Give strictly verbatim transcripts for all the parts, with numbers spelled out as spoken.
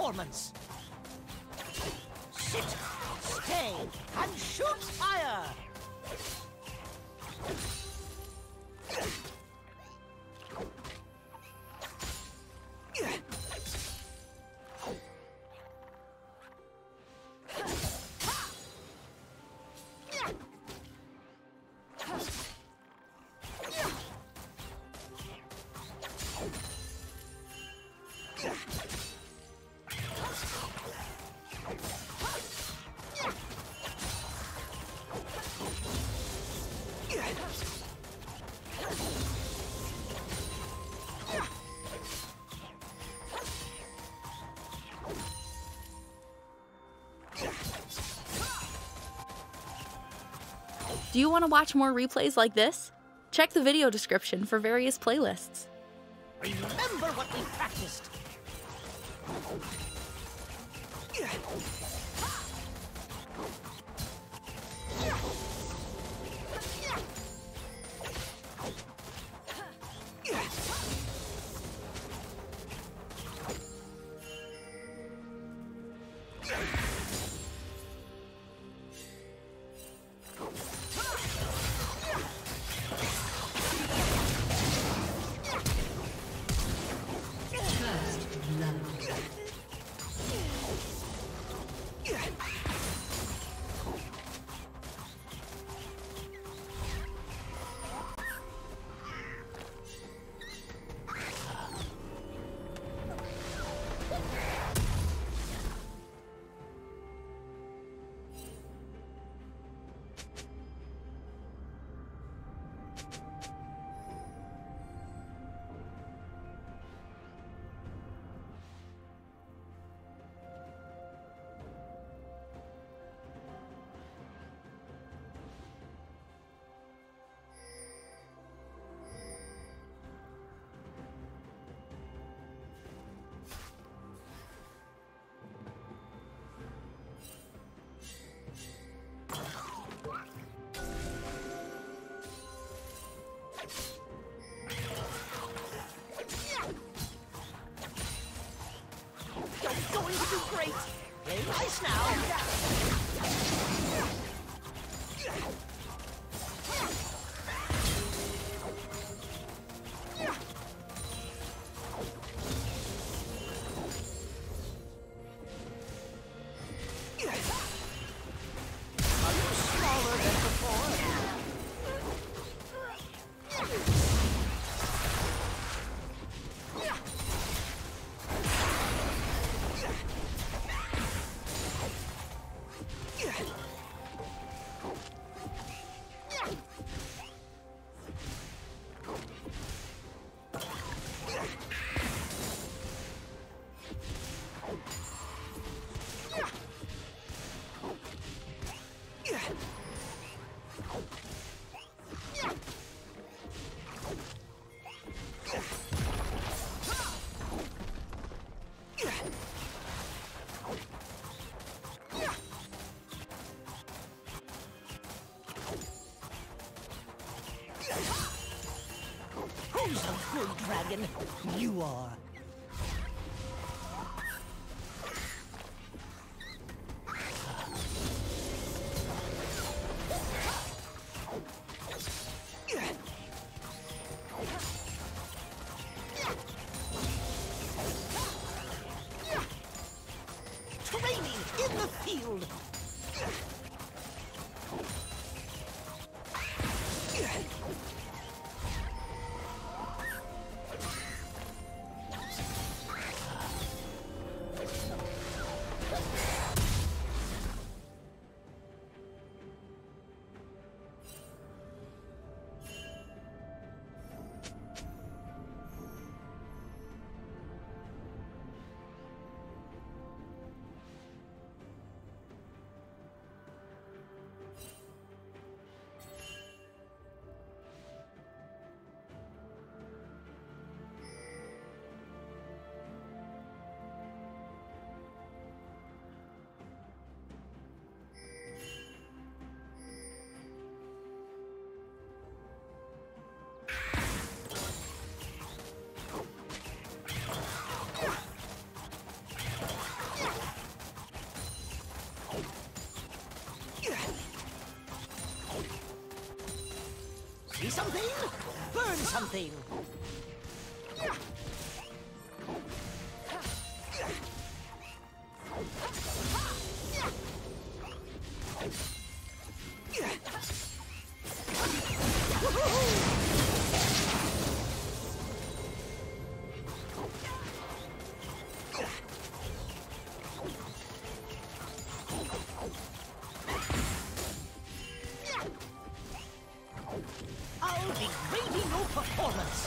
performance. Sit, stay, and shoot fire! Do you want to watch more replays like this? Check the video description for various playlists. Remember what we practiced. Going to do great. Play nice now. Are you smaller than before? Who's a good dragon? You are. Training in the field. See something? Burn something! I'll be grading your performance!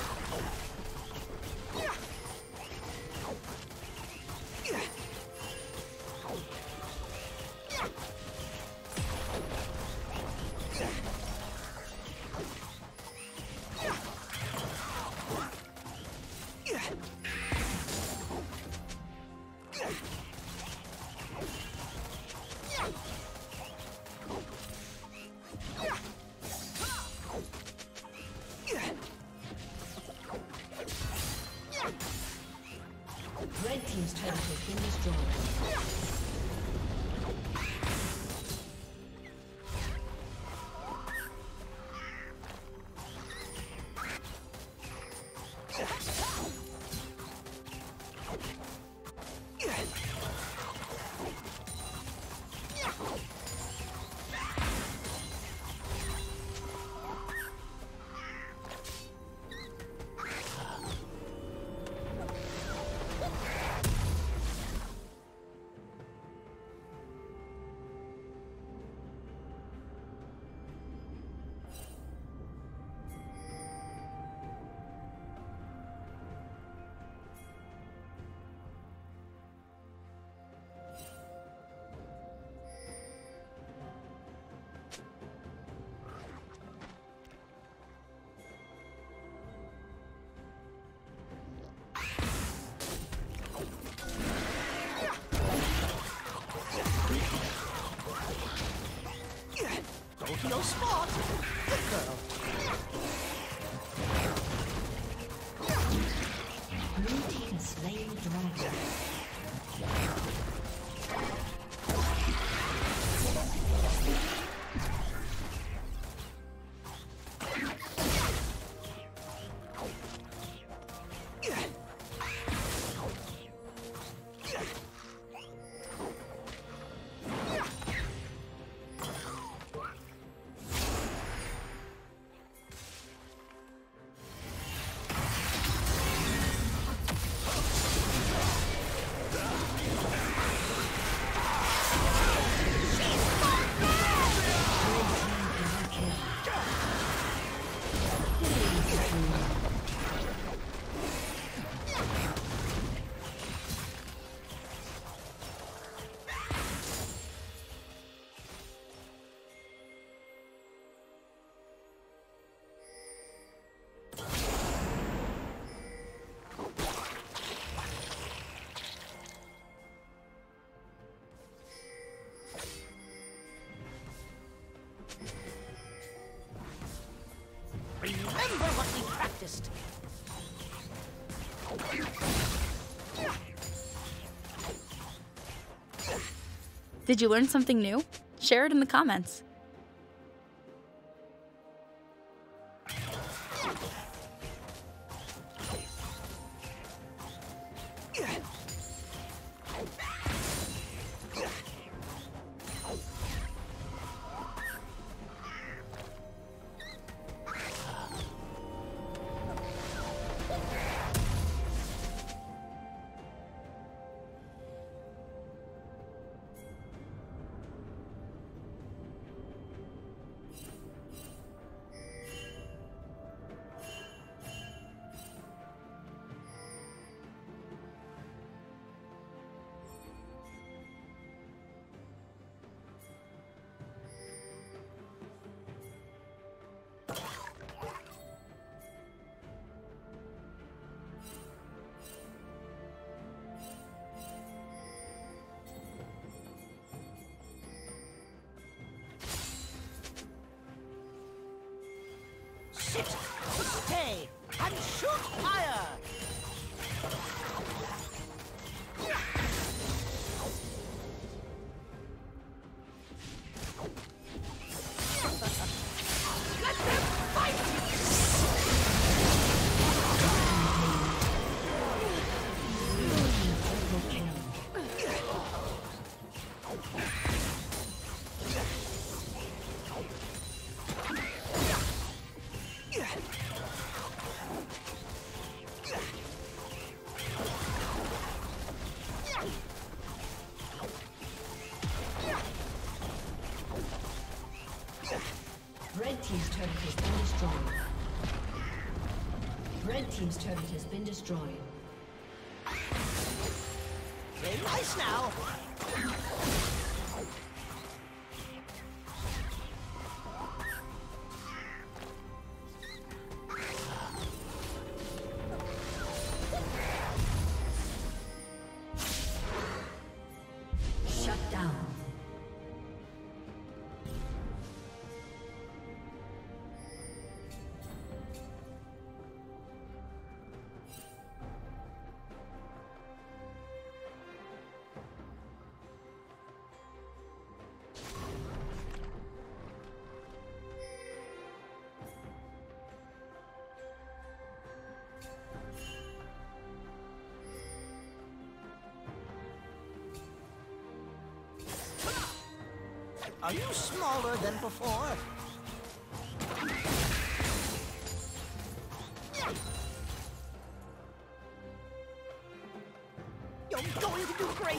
Red team's turret has been destroyed. Go to your spot! Good girl! Blue team has slain the dragon. Remember what we practiced! Did you learn something new? Share it in the comments. Sit, stay, and shoot fire! Let them fight! team's turret has been destroyed. Play nice now. Shut down. Are you smaller than before? You're going to do great!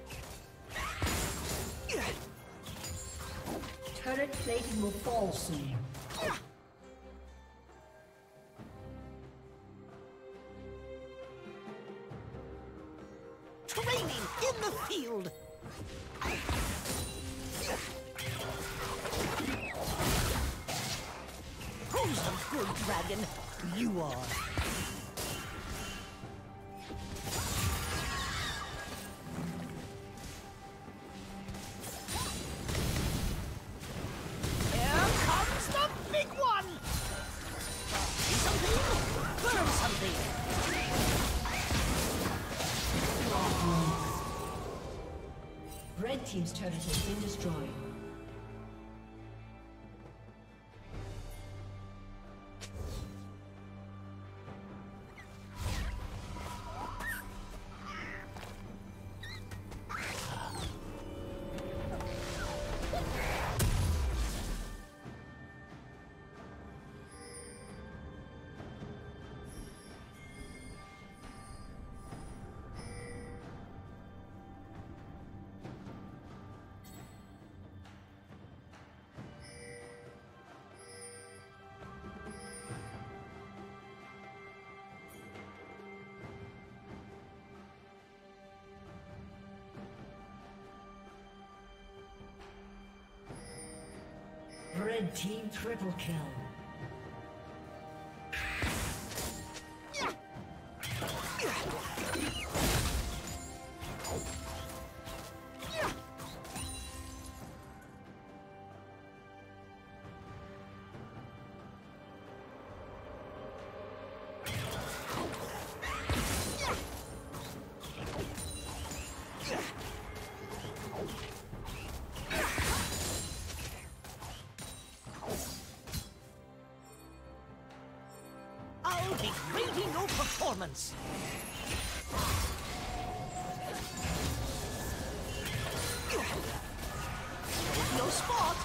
Turret plating will fall soon. Training in the field! Who's a good dragon? You are. Here comes the big one! See something? Learn something! Red team's turret has been destroyed. Red team triple kill. I'll be grading your performance. No spot.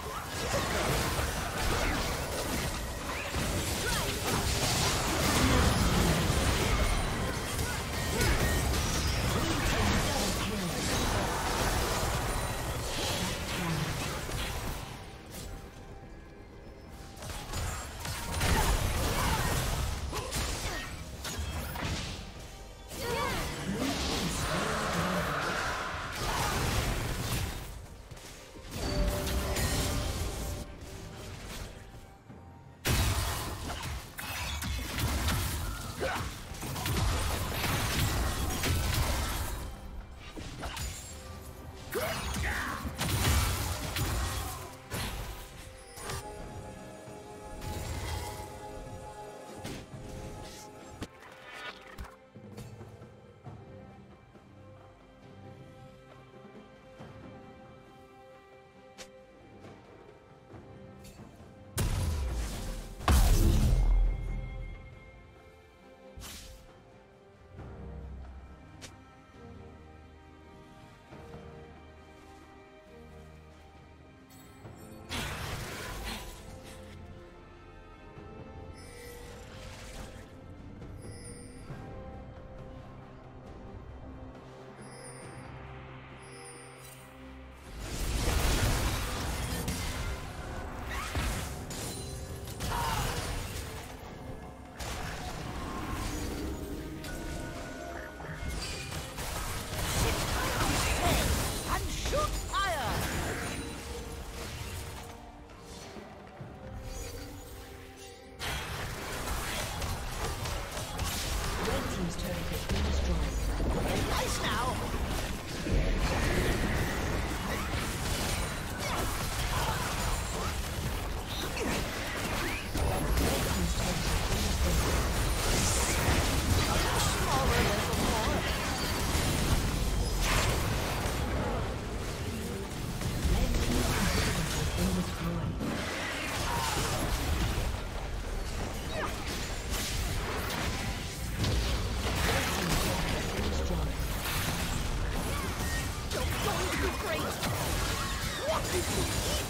something to eat!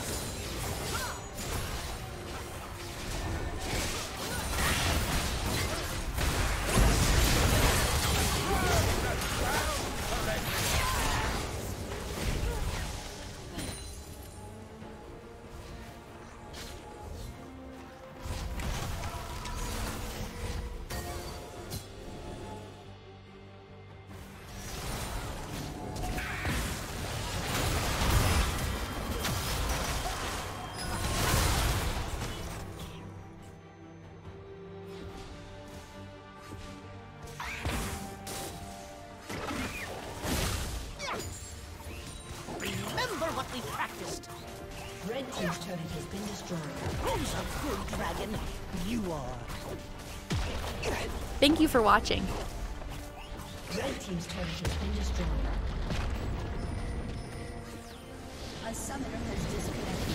We practiced. Red team's turret has been destroyed. Who's a good dragon? You are. Thank you for watching. Red team's turret has been destroyed. A summoner has disconnected.